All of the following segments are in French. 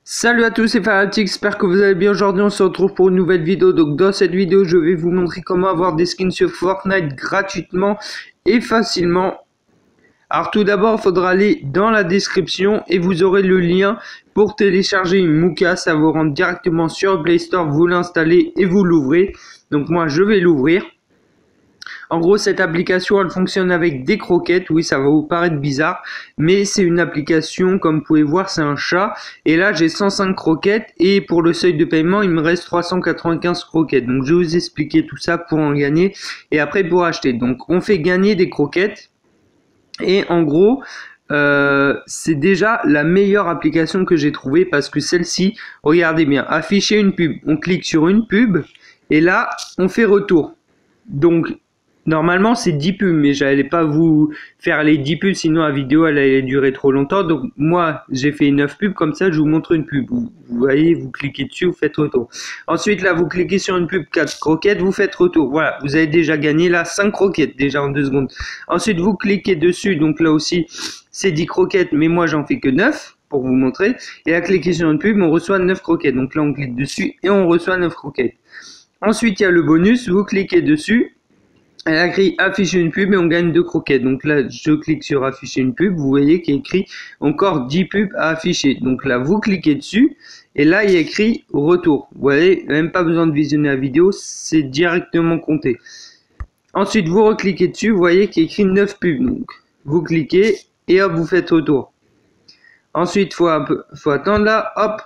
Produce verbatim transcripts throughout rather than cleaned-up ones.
Salut à tous, c'est Fanatic, j'espère que vous allez bien. Aujourd'hui on se retrouve pour une nouvelle vidéo. Donc dans cette vidéo je vais vous montrer comment avoir des skins sur Fortnite gratuitement et facilement. Alors tout d'abord il faudra aller dans la description et vous aurez le lien pour télécharger une Mouka. Ça vous rend directement sur Play Store, vous l'installez et vous l'ouvrez. Donc moi je vais l'ouvrir. En gros, cette application, elle fonctionne avec des croquettes. Oui, ça va vous paraître bizarre, mais c'est une application, comme vous pouvez voir, c'est un chat. Et là, j'ai cent cinq croquettes et pour le seuil de paiement, il me reste trois cent quatre-vingt-quinze croquettes. Donc, je vais vous expliquer tout ça pour en gagner et après pour acheter. Donc, on fait gagner des croquettes et en gros, euh, c'est déjà la meilleure application que j'ai trouvée parce que celle-ci, regardez bien, afficher une pub. On clique sur une pub et là, on fait retour. Donc, normalement c'est dix pubs, mais j'allais pas vous faire les dix pubs, sinon la vidéo elle allait durer trop longtemps. Donc moi j'ai fait neuf pubs, comme ça je vous montre une pub. Vous, vous voyez, vous cliquez dessus, vous faites retour. Ensuite là vous cliquez sur une pub quatre croquettes, vous faites retour. Voilà, vous avez déjà gagné là cinq croquettes déjà en deux secondes. Ensuite vous cliquez dessus, donc là aussi c'est dix croquettes, mais moi j'en fais que neuf pour vous montrer. Et là cliquez sur une pub, on reçoit neuf croquettes. Donc là on clique dessus et on reçoit neuf croquettes. Ensuite il y a le bonus, vous cliquez dessus. Elle a écrit afficher une pub et on gagne deux croquettes. Donc là, je clique sur afficher une pub. Vous voyez qu'il y a écrit encore dix pubs à afficher. Donc là, vous cliquez dessus et là, il y a écrit retour. Vous voyez, même pas besoin de visionner la vidéo, c'est directement compté. Ensuite, vous recliquez dessus. Vous voyez qu'il y a écrit neuf pubs. Donc, vous cliquez et hop, vous faites retour. Ensuite, il faut, faut attendre là. Hop,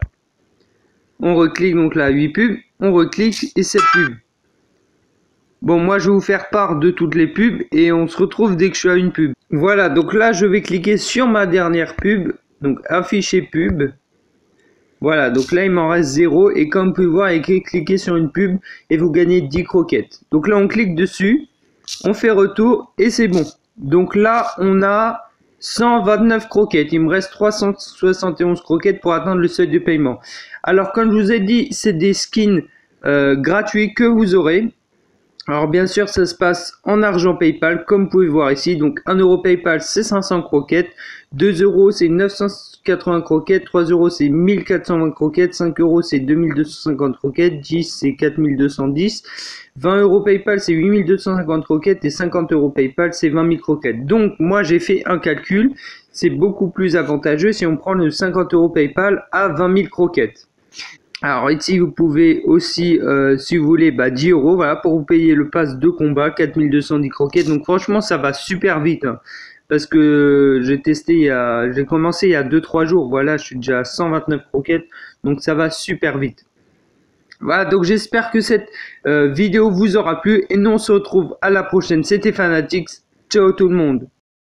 on reclique. Donc là, huit pubs. On reclique et sept pubs. Bon, moi je vais vous faire part de toutes les pubs et on se retrouve dès que je suis à une pub. Voilà, donc là je vais cliquer sur ma dernière pub, donc afficher pub. Voilà, donc là il m'en reste zéro et comme vous pouvez voir, il y a écrit cliquer sur une pub et vous gagnez dix croquettes. Donc là on clique dessus, on fait retour et c'est bon. Donc là on a cent vingt-neuf croquettes, il me reste trois cent soixante et onze croquettes pour atteindre le seuil de paiement. Alors comme je vous ai dit, c'est des skins euh, gratuits que vous aurez. Alors bien sûr ça se passe en argent PayPal comme vous pouvez voir ici. Donc un euro PayPal c'est cinq cents croquettes, deux euros c'est neuf cent quatre-vingts croquettes, trois euros c'est mille quatre cent vingt croquettes, cinq euros c'est deux mille deux cent cinquante croquettes, dix c'est quatre mille deux cent dix, vingt euros PayPal c'est huit mille deux cent cinquante croquettes et cinquante euros PayPal c'est vingt mille croquettes. Donc moi j'ai fait un calcul, c'est beaucoup plus avantageux si on prend le cinquante euros PayPal à vingt mille croquettes. Alors ici vous pouvez aussi, euh, si vous voulez, bah, dix euros, voilà, pour vous payer le pass de combat, quatre mille deux cent dix croquettes. Donc franchement ça va super vite, hein, parce que j'ai testé, il y a, j'ai commencé il y a deux trois jours, voilà, je suis déjà à cent vingt-neuf croquettes, donc ça va super vite. Voilà, donc j'espère que cette euh, vidéo vous aura plu, et nous on se retrouve à la prochaine, c'était Fanatics, ciao tout le monde.